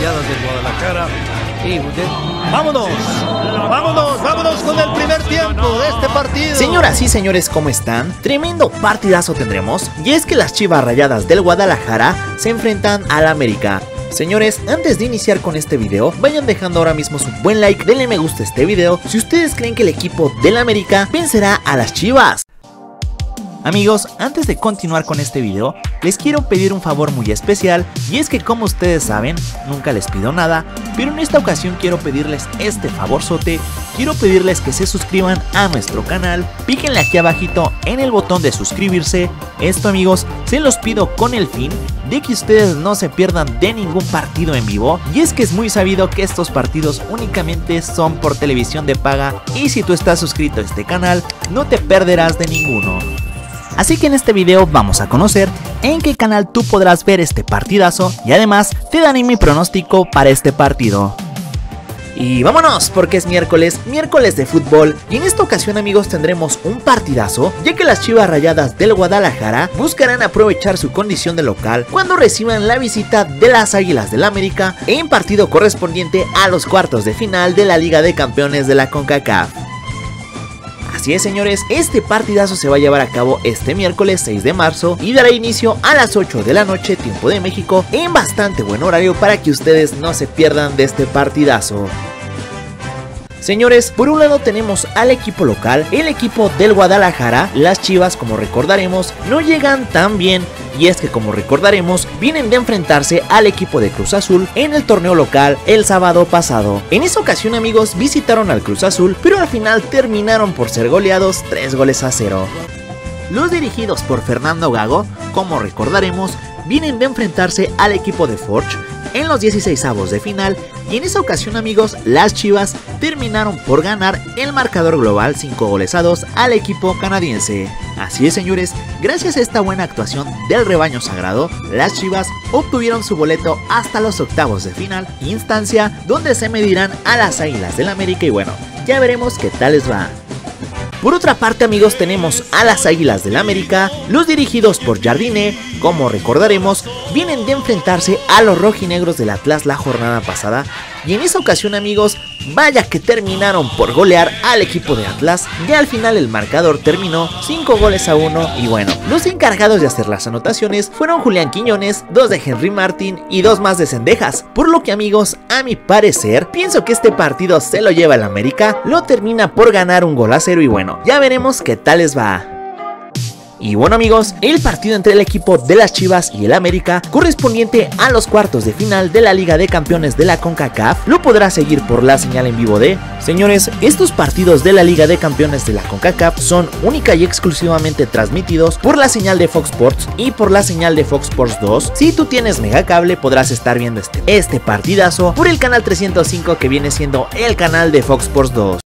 Rayadas del Guadalajara. Y vámonos con el primer tiempo de este partido. Señoras y señores, ¿cómo están? Tremendo partidazo tendremos, y es que las Chivas Rayadas del Guadalajara se enfrentan al América. Señores, antes de iniciar con este video, vayan dejando ahora mismo su buen like, denle me gusta a este video si ustedes creen que el equipo del América vencerá a las Chivas. Amigos, antes de continuar con este video, les quiero pedir un favor muy especial, y es que como ustedes saben, nunca les pido nada, pero en esta ocasión quiero pedirles este favorzote. Quiero pedirles que se suscriban a nuestro canal, píquenle aquí abajito en el botón de suscribirse. Esto, amigos, se los pido con el fin de que ustedes no se pierdan de ningún partido en vivo, y es que es muy sabido que estos partidos únicamente son por televisión de paga, y si tú estás suscrito a este canal, no te perderás de ninguno. Así que en este video vamos a conocer en qué canal tú podrás ver este partidazo, y además te daré mi pronóstico para este partido. Y vámonos, porque es miércoles de fútbol, y en esta ocasión, amigos, tendremos un partidazo, ya que las Chivas Rayadas del Guadalajara buscarán aprovechar su condición de local cuando reciban la visita de las Águilas del América en partido correspondiente a los cuartos de final de la Liga de Campeones de la CONCACAF. Así es, señores, este partidazo se va a llevar a cabo este miércoles 6 de marzo y dará inicio a las 8 de la noche, tiempo de México, en bastante buen horario para que ustedes no se pierdan de este partidazo. Señores, por un lado tenemos al equipo local, el equipo del Guadalajara. Las Chivas, como recordaremos, no llegan tan bien, y es que, como recordaremos, vienen de enfrentarse al equipo de Cruz Azul en el torneo local el sábado pasado. En esa ocasión, amigos, visitaron al Cruz Azul, pero al final terminaron por ser goleados 3-0. Los dirigidos por Fernando Gago, como recordaremos, vienen de enfrentarse al equipo de Forge en los 16avos de final, y en esa ocasión, amigos, las Chivas terminaron por ganar el marcador global 5-2 al equipo canadiense. Así es, señores, gracias a esta buena actuación del rebaño sagrado, las Chivas obtuvieron su boleto hasta los octavos de final, instancia donde se medirán a las Águilas del América, y bueno, ya veremos qué tal les va. Por otra parte, amigos, tenemos a las Águilas del América. Los dirigidos por Jardine, como recordaremos, vienen de enfrentarse a los rojinegros del Atlas la jornada pasada, y en esa ocasión, amigos, vaya que terminaron por golear al equipo de Atlas. Ya al final el marcador terminó 5-1, y bueno, los encargados de hacer las anotaciones fueron Julián Quiñones, 2 de Henry Martin y 2 más de Cendejas, por lo que, amigos, a mi parecer, pienso que este partido se lo lleva el América, lo termina por ganar 1-0, y bueno, ya veremos qué tal les va. Y bueno, amigos, el partido entre el equipo de las Chivas y el América, correspondiente a los cuartos de final de la Liga de Campeones de la CONCACAF, lo podrá seguir por la señal en vivo de... Señores, estos partidos de la Liga de Campeones de la CONCACAF son única y exclusivamente transmitidos por la señal de Fox Sports y por la señal de Fox Sports 2. Si tú tienes Megacable, podrás estar viendo este partidazo por el canal 305, que viene siendo el canal de Fox Sports 2.